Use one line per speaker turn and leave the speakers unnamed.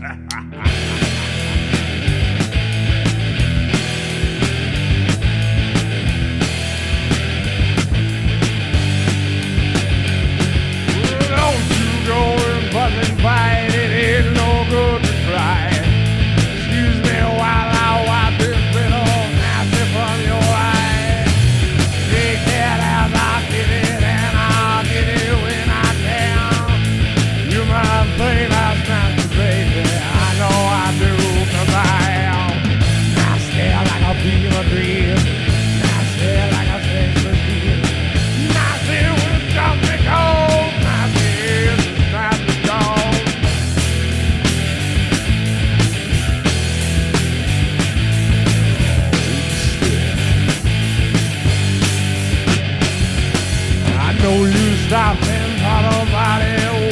Don't you go and fuss and fight, it ain't no good to try. Excuse me while I wipe this little nasty from your eye. Take that as I get it, and I'll get it when I can. You might think that's nasty, baby. I know I do, 'cause I am nasty like a fever dream. Nasty like a sexless dream. Nasty when it comes me cold. Nasty is a nasty dog. I know you stop and thought about it.